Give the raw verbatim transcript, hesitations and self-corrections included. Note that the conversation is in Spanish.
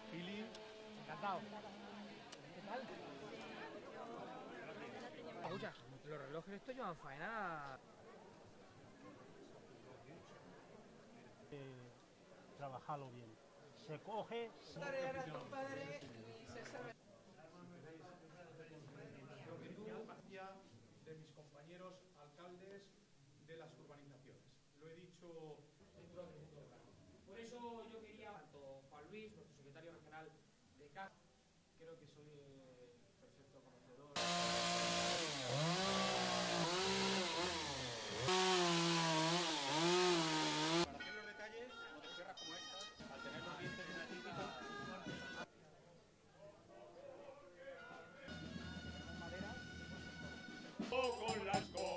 Pili. Encantado. ¿Qué tal? Escucha, los relojes estos llevan faena. Eh, trabajarlo bien. Se coge. Se... de mis compañeros alcaldes de las urbanizaciones. Lo he dicho dentro del mundo rural. Por eso yo quería, tanto Juan Luis, nuestro secretario regional de C A S, creo que soy eh, perfecto conocedor. Para hacer los detalles, motosierras como estas, al tener los dientes en el típico, con las